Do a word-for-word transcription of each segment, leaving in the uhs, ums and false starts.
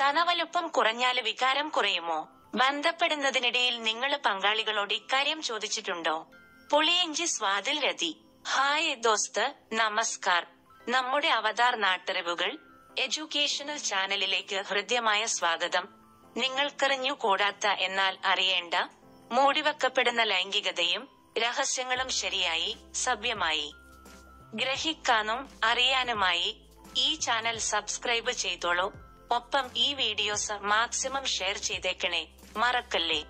സ്ഥാനവലുപ്പം കുറഞ്ഞാല് വികാരം കുറയുമോ? ബന്ധപ്പെടുന്നതിനിടയിൽ നിങ്ങൾ പങ്കാളികളോട് ഇക്കാര്യം ചോദിച്ചിട്ടുണ്ടോ? പുളിയിഞ്ചി സ്വാദിൽ രതി. ഹായ് ദോസ്ത്, നമസ്കാർ. നമ്മുടെ അവതാർ നാട്ടറിവുകൾ എഡ്യൂക്കേഷണൽ ചാനലിലേക്ക് ഹൃദ്യമായ സ്വാഗതം. നിങ്ങൾക്കറിഞ്ഞു കൂടാത്ത എന്നാൽ അറിയേണ്ട മൂടിവെക്കപ്പെടുന്ന ലൈംഗികതയും രഹസ്യങ്ങളും ശരിയായി സഭ്യമായി ഗ്രഹിക്കാനും അറിയാനുമായി ഈ ചാനൽ സബ്സ്ക്രൈബ് ചെയ്തോളൂ. ഒപ്പം ഈ വീഡിയോസ് മാക്സിമം ഷെയർ ചെയ്തേക്കണേ, മറക്കല്ലേ.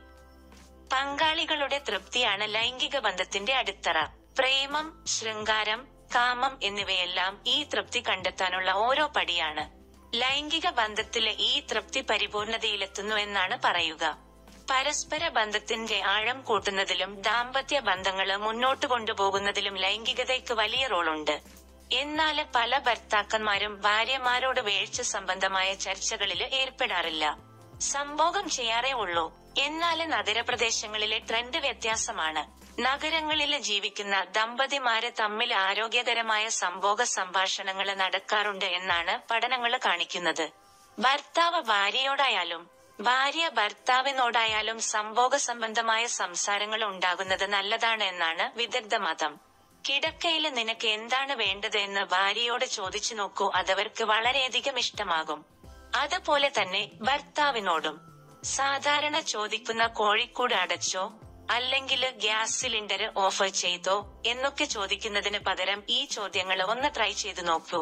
പങ്കാളികളുടെ തൃപ്തിയാണ് ലൈംഗിക ബന്ധത്തിന്റെ അടിത്തറ. പ്രേമം, ശൃംഗാരം, കാമം എന്നിവയെല്ലാം ഈ തൃപ്തി കണ്ടെത്താനുള്ള ഓരോ പടിയാണ്. ലൈംഗിക ബന്ധത്തിലെ ഈ തൃപ്തി പരിപൂർണതയിലെത്തുന്നു എന്നാണ് പറയുക. പരസ്പര ബന്ധത്തിന്റെ ആഴം കൂട്ടുന്നതിലും ദാമ്പത്യ ബന്ധങ്ങള് മുന്നോട്ട് കൊണ്ടുപോകുന്നതിലും ലൈംഗികതയ്ക്ക് വലിയ റോളുണ്ട്. എന്നാല് പല ഭർത്താക്കന്മാരും ഭാര്യമാരോട് വീഴ്ച സംബന്ധമായ ചർച്ചകളില് ഏർപ്പെടാറില്ല. സംഭോഗം ചെയ്യാറേ ഉള്ളൂ. എന്നാല് നഗരപ്രദേശങ്ങളിലെ ട്രെൻഡ് വ്യത്യാസമാണ്. നഗരങ്ങളില് ജീവിക്കുന്ന ദമ്പതിമാര് തമ്മിൽ ആരോഗ്യകരമായ സംഭോഗ സംഭാഷണങ്ങള് നടക്കാറുണ്ട് എന്നാണ് പഠനങ്ങള് കാണിക്കുന്നത്. ഭർത്താവ് ഭാര്യയോടായാലും ഭാര്യ ഭർത്താവിനോടായാലും സംഭോഗ സംബന്ധമായ സംസാരങ്ങൾ ഉണ്ടാകുന്നത് നല്ലതാണ് എന്നാണ് വിദഗ്ധ മതം. കിടക്കയില് നിനക്ക് എന്താണ് വേണ്ടത് എന്ന് ഭാര്യയോട് ചോദിച്ചു നോക്കൂ, അതവർക്ക് വളരെയധികം ഇഷ്ടമാകും. അതുപോലെ തന്നെ ഭർത്താവിനോടും. സാധാരണ ചോദിക്കുന്ന കോഴിക്കൂട് അടച്ചോ അല്ലെങ്കിൽ ഗ്യാസ് സിലിണ്ടർ ഓഫ് ചെയ്തോ എന്നൊക്കെ ചോദിക്കുന്നതിന് പകരം ഈ ചോദ്യങ്ങൾ ഒന്ന് ട്രൈ ചെയ്തു നോക്കൂ.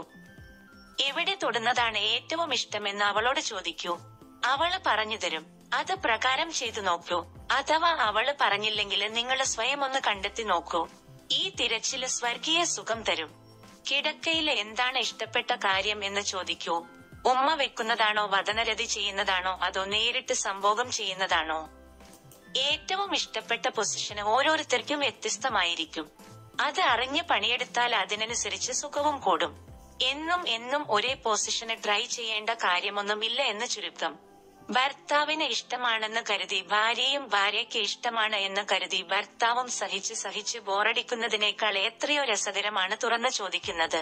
എവിടെ തൊടുന്നതാണ് ഏറ്റവും ഇഷ്ടമെന്ന് അവളോട് ചോദിക്കൂ. അവള് പറഞ്ഞു തരും. അത് പ്രകാരം ചെയ്തു നോക്കൂ. അഥവാ അവള് പറഞ്ഞില്ലെങ്കിൽ നിങ്ങൾ സ്വയം ഒന്ന് കണ്ടെത്തി നോക്കൂ. ഈ തിരച്ചില് സ്വർഗീയ സുഖം തരും. കിടക്കയില് എന്താണ് ഇഷ്ടപ്പെട്ട കാര്യം എന്ന് ചോദിക്കൂ. ഉമ്മ വെക്കുന്നതാണോ, വദനരതി ചെയ്യുന്നതാണോ, അതോ നേരിട്ട് സംഭോഗം ചെയ്യുന്നതാണോ? ഏറ്റവും ഇഷ്ടപ്പെട്ട പൊസിഷന് ഓരോരുത്തർക്കും വ്യത്യസ്തമായിരിക്കും. അത് അറിഞ്ഞ് പണിയെടുത്താൽ അതിനനുസരിച്ച് സുഖവും കൂടും. എന്നും എന്നും ഒരേ പൊസിഷന് ട്രൈ ചെയ്യേണ്ട കാര്യമൊന്നും ഇല്ല എന്ന് ചുരുക്കം. ഭർത്താവിന് ഇഷ്ടമാണെന്ന് കരുതി ഭാര്യയും ഭാര്യയ്ക്ക് ഇഷ്ടമാണ് എന്ന് കരുതി ഭർത്താവും സഹിച്ച് സഹിച്ച് ബോറടിക്കുന്നതിനേക്കാൾ എത്രയോ രസകരമാണ് തുറന്നു ചോദിക്കുന്നത്.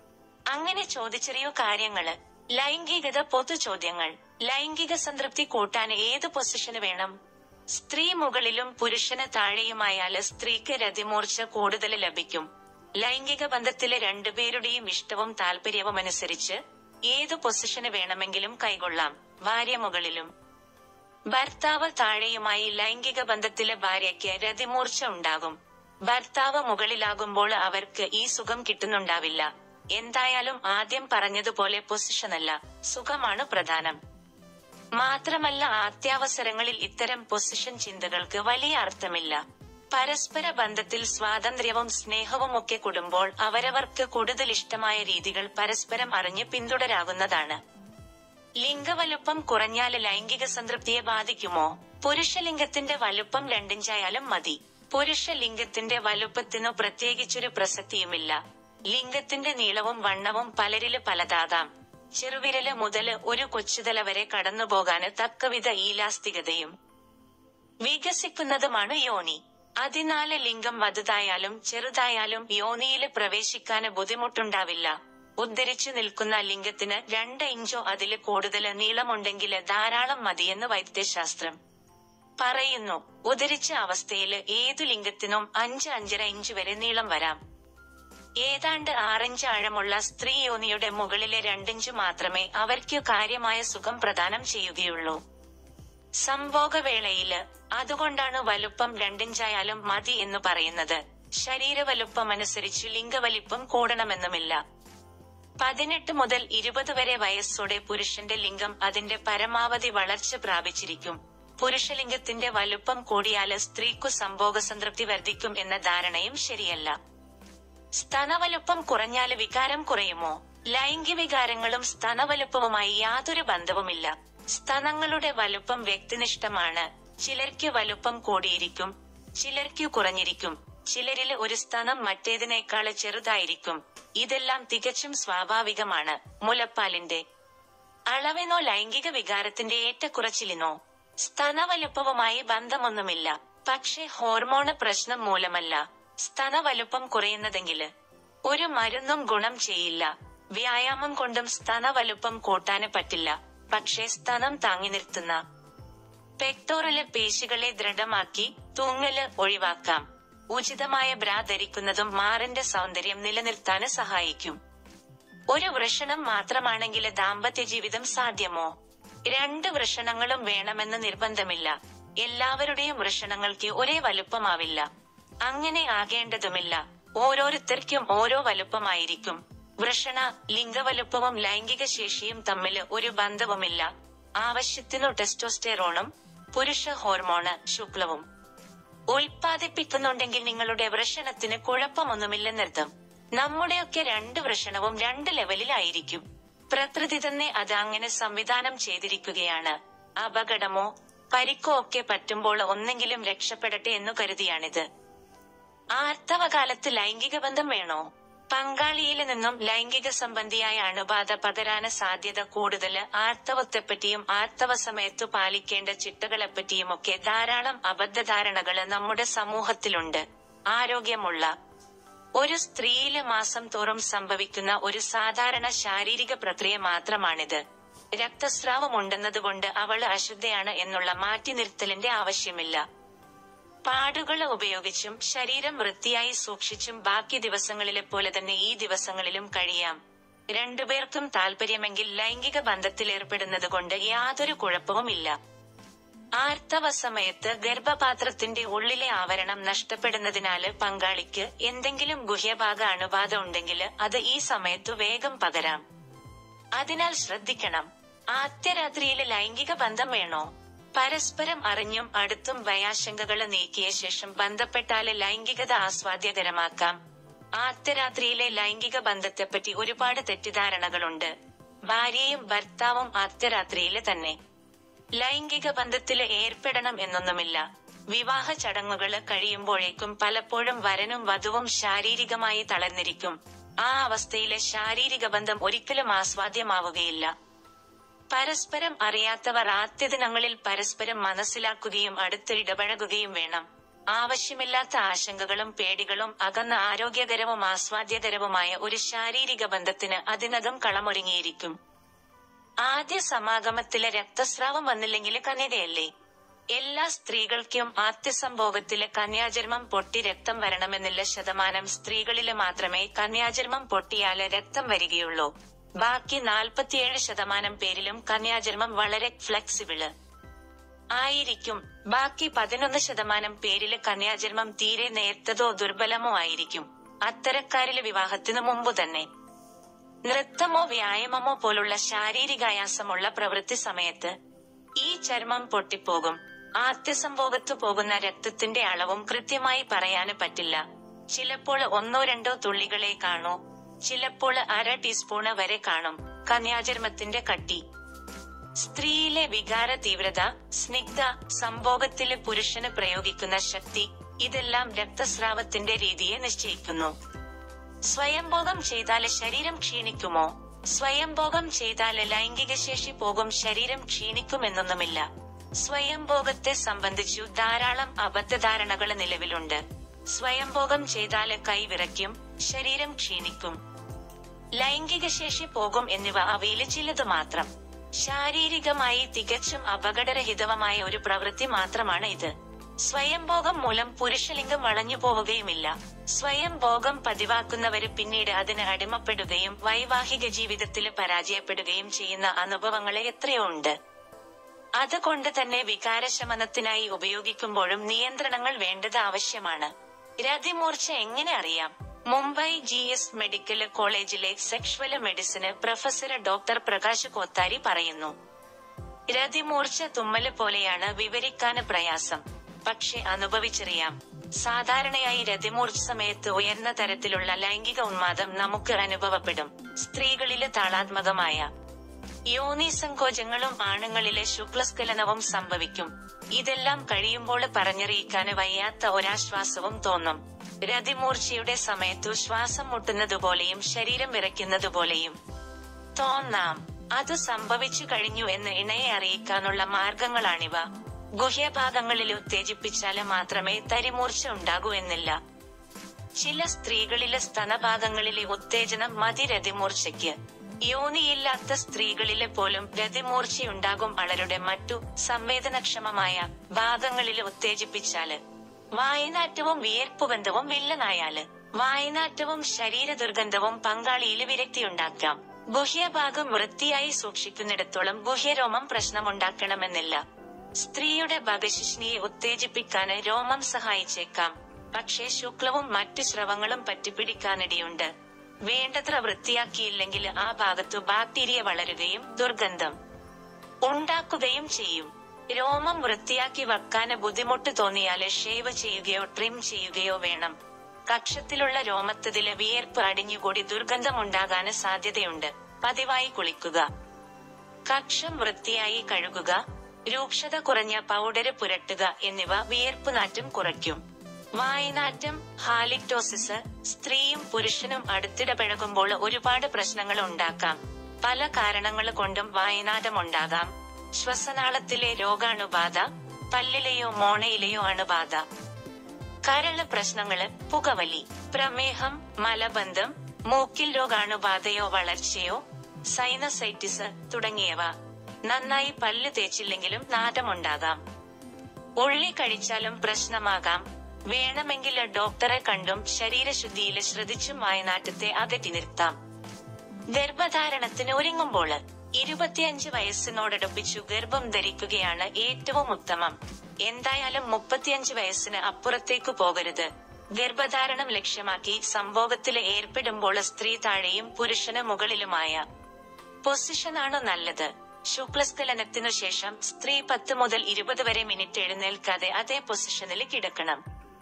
അങ്ങനെ ചോദിച്ചെറിയോ കാര്യങ്ങള്. ലൈംഗികത പൊതു ചോദ്യങ്ങൾ. ലൈംഗിക സംതൃപ്തി കൂട്ടാൻ ഏത് പൊസിഷന് വേണം? സ്ത്രീ മുകളിലും പുരുഷന് താഴെയുമായാല് സ്ത്രീക്ക് രതിമൂർച്ച കൂടുതൽ ലഭിക്കും. ലൈംഗിക ബന്ധത്തിലെ രണ്ടുപേരുടെയും ഇഷ്ടവും താല്പര്യവും അനുസരിച്ച് ഏതു പൊസിഷന് വേണമെങ്കിലും കൈകൊള്ളാം. ഭാര്യ മുകളിലും ഭർത്താവ് താഴെയുമായി ലൈംഗിക ബന്ധത്തിലെ ഭാര്യയ്ക്ക് രതിമൂർച്ച ഉണ്ടാകും. ഭർത്താവ് മുകളിലാകുമ്പോൾ അവർക്ക് ഈ സുഖം കിട്ടുന്നുണ്ടാവില്ല. എന്തായാലും ആദ്യം പറഞ്ഞതുപോലെ പൊസിഷനല്ല, സുഖമാണ് പ്രധാനം. മാത്രമല്ല അത്യാവസരങ്ങളിൽ ഇത്തരം പൊസിഷൻ ചിന്തകൾക്ക് വലിയ അർത്ഥമില്ല. പരസ്പര ബന്ധത്തിൽ സ്വാതന്ത്ര്യവും സ്നേഹവും ഒക്കെ കൂടുമ്പോൾ അവരവർക്ക് കൂടുതൽ ഇഷ്ടമായ രീതികൾ പരസ്പരം അറിഞ്ഞ് പിന്തുടരാകുന്നതാണ്. ലിംഗവലുപ്പം കുറഞ്ഞാല് ലൈംഗിക സംതൃപ്തിയെ ബാധിക്കുമോ? പുരുഷലിംഗത്തിന്റെ വലുപ്പം രണ്ടിഞ്ചായാലും മതി. പുരുഷ ലിംഗത്തിന്റെ വലുപ്പത്തിനു പ്രത്യേകിച്ചൊരു പ്രസക്തിയുമില്ല. ലിംഗത്തിന്റെ നീളവും വണ്ണവും പലരില് പലതാകാം. ചെറുവിരല് മുതല് ഒരു കൊച്ചുതല വരെ കടന്നുപോകാന് തക്കവിധ ഈലാസ്തികതയും വികസിക്കുന്നതുമാണ് യോനി. അതിനാല് ലിംഗം വലുതായാലും ചെറുതായാലും യോനിയില് പ്രവേശിക്കാന് ബുദ്ധിമുട്ടുണ്ടാവില്ല. ഉദ്ധരിച്ചു നിൽക്കുന്ന ലിംഗത്തിന് രണ്ട് ഇഞ്ചോ അതില് കൂടുതല് നീളമുണ്ടെങ്കില് ധാരാളം മതിയെന്ന് വൈദ്യശാസ്ത്രം പറയുന്നു. ഉദ്ധരിച്ച അവസ്ഥയില് ഏതു ലിംഗത്തിനും അഞ്ച് അഞ്ചര ഇഞ്ച് വരെ നീളം വരാം. ഏതാണ്ട് ആറിഞ്ച് ആഴമുള്ള സ്ത്രീ യോനിയുടെ മുകളിലെ രണ്ടിഞ്ച് മാത്രമേ അവർക്ക് കാര്യമായ സുഖം പ്രദാനം ചെയ്യുകയുള്ളൂ സംഭോഗവേളയില്. അതുകൊണ്ടാണ് വലുപ്പം രണ്ടിഞ്ചായാലും മതി എന്ന് പറയുന്നത്. ശരീരവലുപ്പമനുസരിച്ച് ലിംഗവലിപ്പം കൂടണമെന്നുമില്ല. പതിനെട്ട് മുതൽ ഇരുപത് വരെ വയസ്സോടെ പുരുഷന്റെ ലിംഗം അതിന്റെ പരമാവധി വളർച്ച പ്രാപിച്ചിരിക്കും. പുരുഷലിംഗത്തിന്റെ വലുപ്പം കൂടിയാല് സ്ത്രീക്കു സംഭോഗസംതൃപ്തി വർദ്ധിക്കും എന്ന ധാരണയും ശരിയല്ല. സ്തനവലുപ്പം കുറഞ്ഞാല് വികാരം കുറയുമോ? ലൈംഗിക വികാരങ്ങളും സ്തനവലുപ്പവുമായി യാതൊരു ബന്ധവുമില്ല. സ്തനങ്ങളുടെ വലുപ്പം വ്യക്തിനിഷ്ഠമാണ്. ചിലർക്ക് വലുപ്പം കൂടിയിരിക്കും, ചിലർക്ക് കുറഞ്ഞിരിക്കും. ചിലരില് ഒരു സ്തനം മറ്റേതിനേക്കാള് ചെറുതായിരിക്കും. ഇതെല്ലാം തികച്ചും സ്വാഭാവികമാണ്. മുലപ്പാലിന്റെ അളവിനോ ലൈംഗിക വികാരത്തിന്റെ ഏറ്റക്കുറച്ചിലിനോ സ്തനവലുപ്പവുമായി ബന്ധമൊന്നുമില്ല. പക്ഷേ ഹോർമോണ് പ്രശ്നം മൂലമല്ല സ്തനവലുപ്പം കുറയുന്നതെങ്കില് ഒരു മരുന്നും ഗുണം ചെയ്യില്ല. വ്യായാമം കൊണ്ടും സ്തനവലുപ്പം കൂട്ടാന് പറ്റില്ല. പക്ഷേ സ്തനം താങ്ങി നിർത്തുന്ന പെക്ടോറല് പേശികളെ ദൃഢമാക്കി തൂങ്ങല് ഒഴിവാക്കാം. ഉചിതമായ ബ്രാ ധരിക്കുന്നതും മാറിന്റെ സൗന്ദര്യം നിലനിർത്താന് സഹായിക്കും. ഒരു വൃഷണം മാത്രമാണെങ്കിൽ ദാമ്പത്യ ജീവിതം സാധ്യമോ? രണ്ട് വൃഷണങ്ങളും വേണമെന്ന് നിർബന്ധമില്ല. എല്ലാവരുടെയും വൃഷണങ്ങൾക്ക് ഒരേ വലുപ്പമാവില്ല. അങ്ങനെ ആകേണ്ടതുമില്ല. ഓരോരുത്തർക്കും ഓരോ വലുപ്പമായിരിക്കും. വൃഷണ ലിംഗവലുപ്പവും ലൈംഗിക ശേഷിയും തമ്മില് ഒരു ബന്ധവുമില്ല. ആവശ്യത്തിനു ടെസ്റ്റോസ്റ്റെറോണും പുരുഷ ഹോർമോണ് ശുക്ലവും ഉൽപ്പാദിപ്പിക്കുന്നുണ്ടെങ്കിൽ നിങ്ങളുടെ വൃഷണത്തിന് കുഴപ്പമൊന്നുമില്ലെന്നർത്ഥം. നമ്മുടെയൊക്കെ രണ്ട് വൃഷണവും രണ്ട് ലെവലിലായിരിക്കും. പ്രകൃതി തന്നെ അത് അങ്ങനെ സംവിധാനം ചെയ്തിരിക്കുകയാണ്. അപകടമോ പരിക്കോ ഒക്കെ പറ്റുമ്പോൾ ഒന്നെങ്കിലും രക്ഷപ്പെടട്ടെ എന്നു കരുതിയാണിത്. ആർത്തവകാലത്ത് ലൈംഗിക ബന്ധം വേണോ? പങ്കാളിയിൽ നിന്നും ലൈംഗിക സംബന്ധിയായ അണുബാധ പകരാന് സാധ്യത കൂടുതല്. ആർത്തവത്തെപ്പറ്റിയും ആർത്തവ സമയത്തു പാലിക്കേണ്ട ചിട്ടകളെപ്പറ്റിയുമൊക്കെ ധാരാളം അബദ്ധധാരണകള് നമ്മുടെ സമൂഹത്തിലുണ്ട്. ആരോഗ്യമുള്ള ഒരു സ്ത്രീയില് മാസം തോറും സംഭവിക്കുന്ന ഒരു സാധാരണ ശാരീരിക പ്രക്രിയ മാത്രമാണിത്. രക്തസ്രാവമുണ്ടെന്നതുകൊണ്ട് അവള് അശുദ്ധയാണ് എന്നുള്ള മാറ്റി നിർത്തലിന്റെ ആവശ്യമില്ല. പാടുകൾ ഉപയോഗിച്ചും ശരീരം വൃത്തിയായി സൂക്ഷിച്ചും ബാക്കി ദിവസങ്ങളിലെ പോലെ തന്നെ ഈ ദിവസങ്ങളിലും കഴിയാം. രണ്ടുപേർക്കും താല്പര്യമെങ്കിൽ ലൈംഗിക ബന്ധത്തിലേർപ്പെടുന്നത് കൊണ്ട് യാതൊരു കുഴപ്പവുമില്ല. ആർത്തവ സമയത്ത് ഗർഭപാത്രത്തിന്റെ ഉള്ളിലെ ആവരണം നഷ്ടപ്പെടുന്നതിനാല് പങ്കാളിക്ക് എന്തെങ്കിലും ഗുഹ്യഭാഗ അണുബാധ ഉണ്ടെങ്കില് അത് ഈ സമയത്തു വേഗം പകരാം. അതിനാൽ ശ്രദ്ധിക്കണം. ആദ്യരാത്രിയില് ലൈംഗിക ബന്ധം വേണോ? പരസ്പരം അറിഞ്ഞും അടുത്തും ഭയാശങ്കകള് നീക്കിയ ശേഷം ബന്ധപ്പെട്ടാല് ലൈംഗികത ആസ്വാദ്യകരമാക്കാം. ആദ്യരാത്രിയിലെ ലൈംഗിക ബന്ധത്തെപ്പറ്റി ഒരുപാട് തെറ്റിദ്ധാരണകളുണ്ട്. ഭാര്യയും ഭർത്താവും ആദ്യരാത്രിയില് തന്നെ ലൈംഗിക ബന്ധത്തില് ഏർപ്പെടണം എന്നൊന്നുമില്ല. വിവാഹ ചടങ്ങുകള് കഴിയുമ്പോഴേക്കും പലപ്പോഴും വരനും വധുവും ശാരീരികമായി തളർന്നിരിക്കും. ആ അവസ്ഥയിലെ ശാരീരിക ബന്ധം ഒരിക്കലും ആസ്വാദ്യമാവുകയില്ല. പരസ്പരം അറിയാത്തവർ ആദ്യദിനങ്ങളിൽ പരസ്പരം മനസ്സിലാക്കുകയും അടുത്തിടപഴകുകയും വേണം. ആവശ്യമില്ലാത്ത ആശങ്കകളും പേടികളും അകന്ന ആരോഗ്യകരവും ആസ്വാദ്യകരവുമായ ഒരു ശാരീരിക ബന്ധത്തിന് അതിനകം കളമൊരുങ്ങിയിരിക്കും. ആദ്യ സമാഗമത്തിലെ രക്തസ്രാവം വന്നില്ലെങ്കില് കന്യകയല്ലേ? എല്ലാ സ്ത്രീകൾക്കും ആദ്യസംഭോഗത്തില് കന്യാചർമ്മം പൊട്ടി രക്തം വരണമെന്നില്ല. ശതമാനം സ്ത്രീകളില് മാത്രമേ കന്യാചർമ്മം പൊട്ടിയാല് രക്തം വരികയുള്ളൂ. ബാക്കി നാൽപ്പത്തിയേഴ് ശതമാനം പേരിലും കന്യാചർമ്മം വളരെ ഫ്ലെക്സിബിള് ആയിരിക്കും. ബാക്കി പതിനൊന്ന് ശതമാനം പേരില് കന്യാചർമ്മം തീരെ നേർത്തതോ ദുർബലമോ ആയിരിക്കും. അത്തരക്കാരില് വിവാഹത്തിനു മുമ്പു തന്നെ നൃത്തമോ വ്യായാമമോ പോലുള്ള ശാരീരികായാസമുള്ള പ്രവൃത്തി സമയത്ത് ഈ ചർമ്മം പൊട്ടിപ്പോകും. ആദ്യസംഭോഗത്തു പോകുന്ന രക്തത്തിന്റെ അളവും കൃത്യമായി പറയാന് പറ്റില്ല. ചിലപ്പോൾ ഒന്നോ രണ്ടോ തുള്ളികളെ കാണൂ, ചിലപ്പോൾ അര ടീസ്പൂണ് വരെ കാണും. കന്യാചർമ്മത്തിന്റെ കട്ടി, സ്ത്രീയിലെ വികാര തീവ്രത, സ്നിഗ്ധ, സംഭോഗത്തില് പുരുഷന് പ്രയോഗിക്കുന്ന ശക്തി, ഇതെല്ലാം രക്തസ്രാവത്തിന്റെ രീതിയെ നിശ്ചയിക്കുന്നു. സ്വയംഭോഗം ചെയ്താല് ശരീരം ക്ഷീണിക്കുമോ? സ്വയംഭോഗം ചെയ്താല് ലൈംഗിക ശേഷി പോകും, ശരീരം ക്ഷീണിക്കുമെന്നൊന്നുമില്ല. സ്വയംഭോഗത്തെ സംബന്ധിച്ചു ധാരാളം അബദ്ധധാരണകള് നിലവിലുണ്ട്. സ്വയംഭോഗം ചെയ്താല് കൈവിറയ്ക്കും, ശരീരം ക്ഷീണിക്കും, ലൈംഗിക ശേഷി പോകും എന്നിവ അവയില് ചിലത് മാത്രം. ശാരീരികമായി തികച്ചും അപകടരഹിതമായ ഒരു പ്രവൃത്തി മാത്രമാണ് ഇത്. സ്വയംഭോഗം മൂലം പുരുഷലിംഗം വളഞ്ഞു പോവുകയുമില്ല. സ്വയംഭോഗം പതിവാക്കുന്നവര് പിന്നീട് അതിന് അടിമപ്പെടുകയും വൈവാഹിക ജീവിതത്തില് പരാജയപ്പെടുകയും ചെയ്യുന്ന അനുഭവങ്ങളെ എത്രയോ ഉണ്ട്. അതുകൊണ്ട് തന്നെ വികാരശമനത്തിനായി ഉപയോഗിക്കുമ്പോഴും നിയന്ത്രണങ്ങൾ വേണ്ടത് ആവശ്യമാണ്. രതിമൂർച്ച എങ്ങനെ അറിയാം? മുംബൈ ജി എസ് മെഡിക്കൽ കോളേജിലെ sexual medicine professor doctor Prakash Kothari പറയുന്നു, രതിമൂർച്ച തുമ്മല് പോലെയാണ്, വിവരിക്കാന് പ്രയാസം, പക്ഷെ അനുഭവിച്ചറിയാം. സാധാരണയായി രതിമൂർച്ച സമയത്ത് ഉയർന്ന തരത്തിലുള്ള ലൈംഗിക ഉന്മാദം നമുക്ക് അനുഭവപ്പെടും. സ്ത്രീകളില് താളാത്മകമായ യോനിസങ്കോചങ്ങളും ആണുങ്ങളിലെ ശുക്ലസ്ഖലനവും സംഭവിക്കും. ഇതെല്ലാം കഴിയുമ്പോൾ പറഞ്ഞറിയിക്കാന് വയ്യാത്ത ഒരാശ്വാസവും തോന്നും. രതിമൂർച്ചയുടെ സമയത്തു ശ്വാസം മുട്ടുന്നതുപോലെയും ശരീരം വിറയ്ക്കുന്നതുപോലെയും തോന്നാം. അത് സംഭവിച്ചു കഴിഞ്ഞു എന്ന് ഇണയെ അറിയിക്കാനുള്ള മാർഗങ്ങളാണിവ. ഗുഹ്യഭാഗങ്ങളിൽ ഉത്തേജിപ്പിച്ചാല് മാത്രമേ തരിമൂർച്ച ഉണ്ടാകൂ എന്നില്ല. ചില സ്ത്രീകളിലെ സ്തനഭാഗങ്ങളിലെ ഉത്തേജനം മതി രതിമൂർച്ചയ്ക്ക്. യോനിയില്ലാത്ത സ്ത്രീകളിലെ പോലും രതിമൂർച്ചയുണ്ടാകും. അവരുടെ മറ്റു സംവേദനക്ഷമമായ ഭാഗങ്ങളിൽ ഉത്തേജിപ്പിച്ചാല്. വായനാറ്റവും വിയർപ്പുബന്ധവും വില്ലനായാല്. വായനാറ്റവും ശരീര ദുർഗന്ധവും പങ്കാളിയില് വിരക്തിയുണ്ടാക്കാം. ഗുഹ്യഭാഗം വൃത്തിയായി സൂക്ഷിക്കുന്നിടത്തോളം ഗുഹ്യരോമം പ്രശ്നമുണ്ടാക്കണമെന്നില്ല. സ്ത്രീയുടെ ഭഗശിഷ്ണിയെ ഉത്തേജിപ്പിക്കാന് രോമം സഹായിച്ചേക്കാം. പക്ഷേ ശുക്ലവും മറ്റു സ്രവങ്ങളും പറ്റിപ്പിടിക്കാനിടയുണ്ട്. വേണ്ടത്ര വൃത്തിയാക്കിയില്ലെങ്കിൽ ആ ഭാഗത്തു ബാക്ടീരിയ വളരുകയും ദുർഗന്ധം ഉണ്ടാക്കുകയും ചെയ്യും. രോമം വൃത്തിയാക്കി വെക്കാന് ബുദ്ധിമുട്ട് തോന്നിയാല് ഷേവ് ചെയ്യുകയോ ട്രിം ചെയ്യുകയോ വേണം. കക്ഷത്തിലുള്ള രോമത്തതില് വിയർപ്പ് അടിഞ്ഞുകൂടി ദുർഗന്ധമുണ്ടാകാന് സാധ്യതയുണ്ട്. പതിവായി കുളിക്കുക. കക്ഷം വൃത്തിയായി കഴുകുക. രൂക്ഷത കുറഞ്ഞ പൗഡര് പുരട്ടുക എന്നിവ വിയർപ്പുനാറ്റം കുറയ്ക്കും. വായനാറ്റം, ഹാലിക്ടോസിസ്. സ്ത്രീയും പുരുഷനും അടുത്തിടപഴകുമ്പോൾ ഒരുപാട് പ്രശ്നങ്ങൾ ഉണ്ടാക്കാം. പല കാരണങ്ങൾ കൊണ്ടും വായനാറ്റമുണ്ടാകാം. ശ്വസനാളത്തിലെ രോഗാണുബാധ, പല്ലിലെയോ മോണയിലെയോ അണുബാധ, കരള് പ്രശ്നങ്ങള്, പുകവലി, പ്രമേഹം, മലബന്ധം, മൂക്കിൽ രോഗാണുബാധയോ വളർച്ചയോ, സൈനസൈറ്റിസ് തുടങ്ങിയവ. നന്നായി പല്ല് തേച്ചില്ലെങ്കിലും നാറ്റമുണ്ടാകാം. ഉള്ളി കഴിച്ചാലും പ്രശ്നമാകാം. വേണമെങ്കിൽ ഡോക്ടറെ കണ്ടും ശരീരശുദ്ധിയില് ശ്രദ്ധിച്ചും വായനാറ്റത്തെ അകറ്റി നിർത്താം. ഗർഭധാരണത്തിന് ഒരുങ്ങുമ്പോള് ഇരുപത്തിയഞ്ച് വയസ്സിനോടടുപ്പിച്ചു ഗർഭം ധരിക്കുകയാണ് ഏറ്റവും ഉത്തമം. എന്തായാലും മുപ്പത്തിയഞ്ച് വയസ്സിന് അപ്പുറത്തേക്കു പോകരുത്. ഗർഭധാരണം ലക്ഷ്യമാക്കി സംഭോഗത്തില് ഏർപ്പെടുമ്പോൾ സ്ത്രീ താഴെയും പുരുഷന് മുകളിലുമായ പൊസിഷനാണു നല്ലത്. ശുക്ലസ്ഖലനത്തിനു ശേഷം സ്ത്രീ പത്ത് മുതൽ ഇരുപത് വരെ മിനിറ്റ് എഴുന്നേൽക്കാതെ അതേ പൊസിഷനിൽ കിടക്കണം.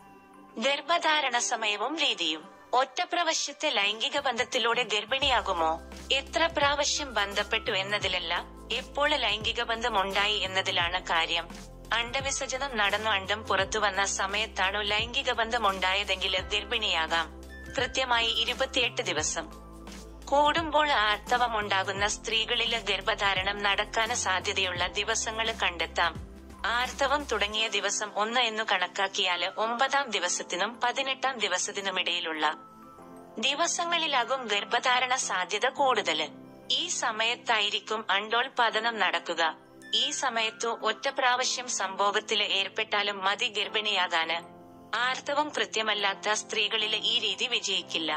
ഗർഭധാരണ സമയവും രീതിയും. ഒറ്റ പ്രാവശ്യത്തെ ലൈംഗിക ബന്ധത്തിലൂടെ ഗർഭിണിയാകുമോ, എത്ര പ്രാവശ്യം ബന്ധപ്പെട്ടു എന്നതിലല്ല, എപ്പോൾ ലൈംഗിക ബന്ധം ഉണ്ടായി എന്നതിലാണ് കാര്യം. അണ്ടവിസർജനം നടന്നു അണ്ടം പുറത്തു വന്ന സമയത്താണു ലൈംഗിക ബന്ധം ഉണ്ടായതെങ്കിൽ ഗർഭിണിയാകാം. കൃത്യമായി ഇരുപത്തിയെട്ട് ദിവസം കൂടുമ്പോൾ ആർത്തവമുണ്ടാകുന്ന സ്ത്രീകളില് ഗർഭധാരണം നടക്കാന് സാധ്യതയുള്ള ദിവസങ്ങള് കണ്ടെത്താം. ആർത്തവം തുടങ്ങിയ ദിവസം ഒന്ന് എന്നു കണക്കാക്കിയാല് ഒമ്പതാം ദിവസത്തിനും പതിനെട്ടാം ദിവസത്തിനുമിടയിലുള്ള ദിവസങ്ങളിലാകും ഗർഭധാരണ സാധ്യത കൂടുതല്. ഈ സമയത്തായിരിക്കും അണ്ടോൽപാദനം നടക്കുക. ഈ സമയത്തു ഒറ്റ പ്രാവശ്യം സംഭോഗത്തില് ഏർപ്പെട്ടാലും മതി ഗർഭിണിയാകാന്. ആർത്തവം കൃത്യമല്ലാത്ത സ്ത്രീകളില് ഈ രീതി വിജയിക്കില്ല.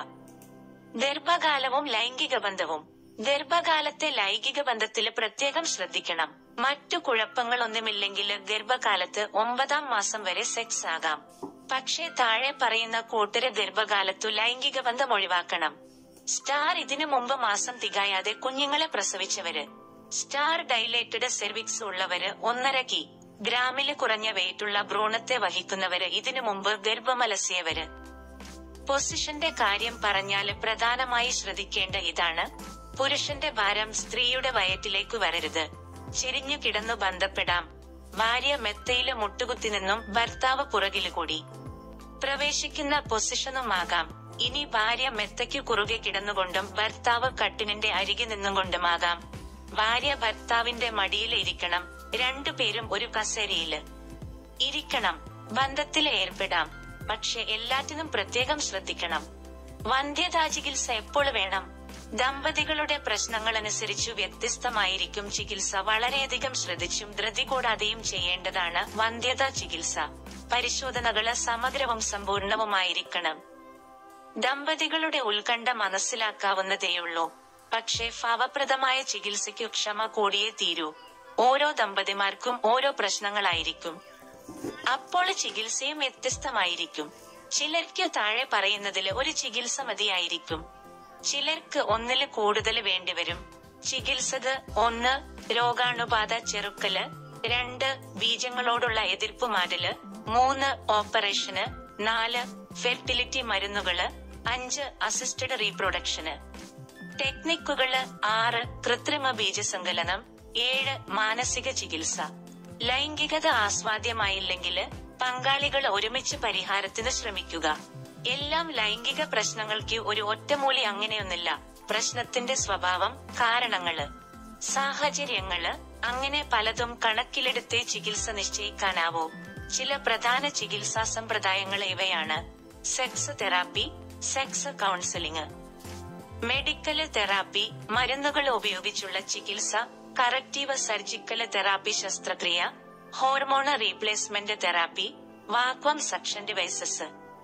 ഗർഭകാലവും ലൈംഗിക ബന്ധവും. ഗർഭകാലത്തെ ലൈംഗിക ബന്ധത്തില് പ്രത്യേകം ശ്രദ്ധിക്കണം. മറ്റു കുഴപ്പങ്ങളൊന്നുമില്ലെങ്കിൽ ഗർഭകാലത്ത് ഒമ്പതാം മാസം വരെ സെക്സ് ആകാം. പക്ഷേ താഴെ പറയുന്ന കൂട്ടര് ഗർഭകാലത്തു ലൈംഗിക ബന്ധം ഒഴിവാക്കണം. സ്റ്റാർ ഇതിനു മുമ്പ് മാസം തികയാതെ കുഞ്ഞുങ്ങളെ പ്രസവിച്ചവര്, സ്റ്റാർ ഡൈലേറ്റഡ് സെർവിക്സ് ഉള്ളവര്, ഒന്നര കി ഗ്രാമില് കുറഞ്ഞ വെയിറ്റുള്ള ഭ്രൂണത്തെ വഹിക്കുന്നവര്, ഇതിനു മുമ്പ് ഗർഭമലസിയവര്. പൊസിഷന്റെ കാര്യം പറഞ്ഞാല് പ്രധാനമായി ശ്രദ്ധിക്കേണ്ട ഇതാണ്: പുരുഷന്റെ ഭാരം സ്ത്രീയുടെ വയറ്റിലേക്ക് വരരുത്. ചെരിഞ്ഞു കിടന്നു ബന്ധപ്പെടാം. ഭാര്യ മെത്തയില് മുട്ടുകുത്തി നിന്നും ഭർത്താവ് പുറകില് കൂടി പ്രവേശിക്കുന്ന പൊസിഷനുമാകാം. ഇനി ഭാര്യ മെത്തയ്ക്കു കുറുകെ കിടന്നുകൊണ്ടും ഭർത്താവ് കട്ടിലിന്റെ അരികെ നിന്നുകൊണ്ടുമാകാം. ഭാര്യ ഭർത്താവിന്റെ മടിയിൽ ഇരിക്കണം. രണ്ടുപേരും ഒരു കസേരയില് ഇരിക്കണം. ബന്ധത്തില് ഏർപ്പെടാം. പക്ഷെ എല്ലാറ്റിനും പ്രത്യേകം ശ്രദ്ധിക്കണം. വന്ധ്യതാ ചികിത്സ എപ്പോൾ വേണം? ദമ്പതികളുടെ പ്രശ്നങ്ങളനുസരിച്ചു വ്യത്യസ്തമായിരിക്കും ചികിത്സ. വളരെയധികം ശ്രദ്ധിച്ചും ധൃതി കൂടാതെയും ചെയ്യേണ്ടതാണ് വന്ധ്യതാ ചികിത്സ. പരിശോധനകള് സമഗ്രവും സമ്പൂർണവുമായിരിക്കണം. ദമ്പതികളുടെ ഉത്കണ്ഠ മനസ്സിലാക്കാവുന്നതേയുള്ളൂ. പക്ഷേ ഫലപ്രദമായ ചികിത്സയ്ക്കു ക്ഷമ കൂടിയേ തീരൂ. ഓരോ ദമ്പതിമാർക്കും ഓരോ പ്രശ്നങ്ങളായിരിക്കും. അപ്പോൾ ചികിത്സയും വ്യത്യസ്തമായിരിക്കും. ചിലർക്ക് താഴെ പറയുന്നതില് ഒരു ചികിത്സ മതിയായിരിക്കും. ചിലർക്ക് ഒന്നില് കൂടുതൽ വേണ്ടിവരും. ചികിത്സക്: ഒന്ന്, രോഗാണുബാധ ചെറുക്കല്. രണ്ട്, ബീജങ്ങളോടുള്ള എതിർപ്പ് മാറ്റല്. മൂന്ന്, ഓപ്പറേഷന്. നാല്, ഫെർട്ടിലിറ്റി മരുന്നുകള്. അഞ്ച്, അസിസ്റ്റഡ് റീപ്രൊഡക്ഷന് ടെക്നിക്കുകള്. ആറ്, കൃത്രിമ ബീജസങ്കലനം. ഏഴ്, മാനസിക ചികിത്സ. ലൈംഗികത ആസ്വാദ്യമായില്ലെങ്കില് പങ്കാളികൾ ഒരുമിച്ച് പരിഹാരത്തിന് ശ്രമിക്കുക. എല്ലാം ലൈംഗിക പ്രശ്നങ്ങൾക്ക് ഒരു ഒറ്റമൂലി അങ്ങനെയൊന്നില്ല. പ്രശ്നത്തിന്റെ സ്വഭാവം, കാരണങ്ങള്, സാഹചര്യങ്ങള്, അങ്ങനെ പലതും കണക്കിലെടുത്തേ ചികിത്സ നിശ്ചയിക്കാനാവൂ. ചില പ്രധാന ചികിത്സാ സമ്പ്രദായങ്ങൾ ഇവയാണ്: sex therapy, sex counselling, medical therapy, മരുന്നുകൾ ഉപയോഗിച്ചുള്ള ചികിത്സ, കറക്റ്റീവ് സർജിക്കല് തെറാപ്പി, ശസ്ത്രക്രിയ, hormone replacement therapy, vacuum suction devices,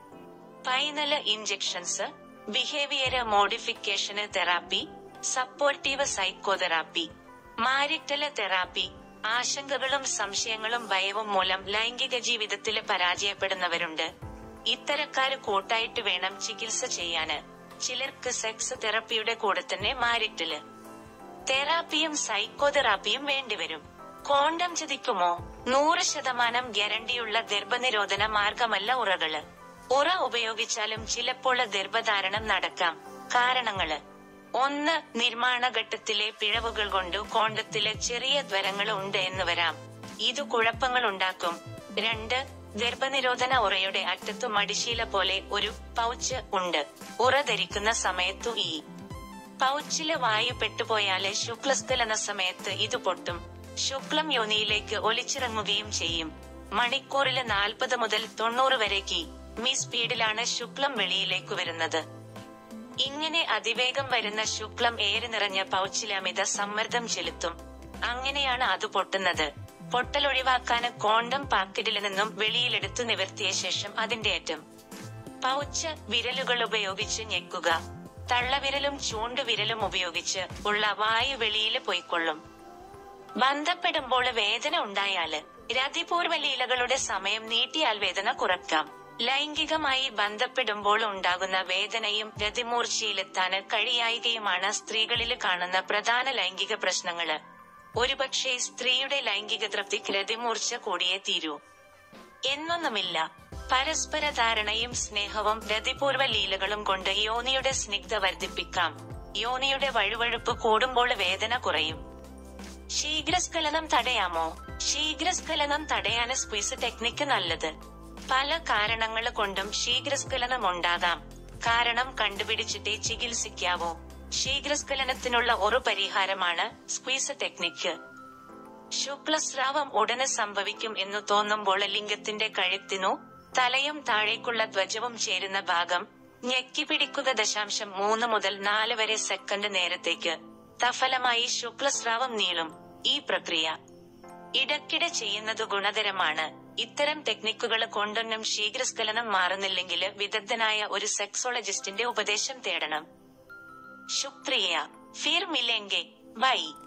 penile injections, behaviour modification therapy, supportive psychotherapy, marital therapy. ആശങ്കകളും സംശയങ്ങളും ഭയവും മൂലം ലൈംഗിക ജീവിതത്തില് പരാജയപ്പെടുന്നവരുണ്ട്. ഇത്തരക്കാര് കൂട്ടായിട്ട് വേണം ചികിത്സ ചെയ്യാന്. ചിലർക്ക് സെക്സ് തെറാപ്പിയുടെ കൂടെ തന്നെ മാരിറ്റല് തെറാപ്പിയും സൈക്കോതെറാപ്പിയും വേണ്ടിവരും. കോണ്ടം ചതിക്കുമോ? നൂറ് ശതമാനം ഗ്യാരണ്ടിയുള്ള ഗർഭനിരോധന മാർഗമല്ല ഉറകള്. ഉറ ഉപയോഗിച്ചാലും ചിലപ്പോൾ ഗർഭധാരണം നടക്കാം. കാരണങ്ങള്: ഒന്ന്, നിർമ്മാണഘട്ടത്തിലെ പിഴവുകൾ കൊണ്ട് കോണ്ടത്തില് ചെറിയ ദ്വാരങ്ങൾ ഉണ്ട് എന്ന് വരാം. ഇത് കുഴപ്പങ്ങൾ ഉണ്ടാക്കും. രണ്ട്, ഗർഭനിരോധന ഉറയുടെ അറ്റത്തു മടിശീല പോലെ ഒരു പൗച്ച് ഉണ്ട്. ഉറ ധരിക്കുന്ന സമയത്തു ഈ പൗച്ചില് വായു പെട്ടുപോയാല് ശുക്ലസ്ഥലന സമയത്ത് ഇത് പൊട്ടും. ശുക്ലം യോനിയിലേക്ക് ഒലിച്ചിറങ്ങുകയും ചെയ്യും. മണിക്കൂറില് നാൽപ്പത് മുതൽ തൊണ്ണൂറ് വരെ കി മീ സ്പീഡിലാണ് ശുക്ലം വെളിയിലേക്ക് വരുന്നത്. ഇങ്ങനെ അതിവേഗം വരുന്ന ശുക്ലം ഏറെ നിറഞ്ഞ പൗച്ചില് അമിത സമ്മർദ്ദം ചെലുത്തും. അങ്ങനെയാണ് അത് പൊട്ടുന്നത്. പൊട്ടലൊഴിവാക്കാന് കോണ്ടം പാക്കറ്റിൽ നിന്നും വെളിയിലെടുത്തു നിവർത്തിയ ശേഷം അതിന്റെ അറ്റം പൗച്ച് വിരലുകൾ ഉപയോഗിച്ച് ഞെക്കുക. തള്ളവിരലും ചൂണ്ടുവിരലും ഉപയോഗിച്ച് ഉള്ള വായു വെളിയില് പോയിക്കൊള്ളും. ബന്ധപ്പെടുമ്പോൾ വേദന ഉണ്ടായാല് രതിപൂർവ്വ ലീലകളുടെ സമയം നീട്ടിയാൽ വേദന കുറക്കാം. ലൈംഗികമായി ബന്ധപ്പെടുമ്പോൾ ഉണ്ടാകുന്ന വേദനയും രതിമൂർച്ചയിലെത്താന് കഴിയായികയുമാണ് സ്ത്രീകളില് കാണുന്ന പ്രധാന ലൈംഗിക പ്രശ്നങ്ങള്. ഒരുപക്ഷെ സ്ത്രീയുടെ ലൈംഗിക തൃപ്തിക്ക് രതിമൂർച്ച കൂടിയേ തീരൂ എന്നൊന്നുമില്ല. പരസ്പര ധാരണയും സ്നേഹവും രതിപൂർവ്വ ലീലകളും കൊണ്ട് യോനിയുടെ സ്നിഗ്ധ വർദ്ധിപ്പിക്കാം. യോനിയുടെ വഴുവഴുപ്പ് കൂടുമ്പോൾ വേദന കുറയും. ശീഘ്രസ്ഖലനം തടയാമോ? ശീഘ്രസ്ഖലനം തടയാന് സ്ക്വീസ് ടെക്നിക്ക് നല്ലത്. പല കാരണങ്ങള് കൊണ്ടും ശീഘ്രസ്ഖലനം ഉണ്ടാകാം. കാരണം കണ്ടുപിടിച്ചിട്ടേ ചികിത്സിക്കാവൂ. ശീഘ്രസ്ഖലനത്തിനുള്ള ഒരു പരിഹാരമാണ് സ്ക്വീസ് ടെക്നിക്ക്. ശുക്ലസ്രാവം ഉടനെ സംഭവിക്കും എന്നു തോന്നുമ്പോൾ ലിംഗത്തിന്റെ കഴുത്തിനു തലയും താഴേക്കുള്ള ധ്വജവും ചേരുന്ന ഭാഗം ഞെക്കി പിടിക്കുക. ദശാംശം മൂന്ന് മുതൽ നാല് വരെ സെക്കൻഡ് നേരത്തേക്ക്. തഫലമായി ശുക്ലസ്രാവം നീളും. ഈ പ്രക്രിയ ഇടയ്ക്കിടെ ചെയ്യുന്നത് ഗുണകരമാണ്. ഇത്തരം ടെക്നിക്കുകള് കൊണ്ടൊന്നും ശീഘ്രസ്ഖലനം മാറുന്നില്ലെങ്കില് വിദഗ്ധനായ ഒരു സെക്സോളജിസ്റ്റിന്റെ ഉപദേശം തേടണം. ശുക്രിയ. ഫിർ മിലേംഗെ. ബൈ.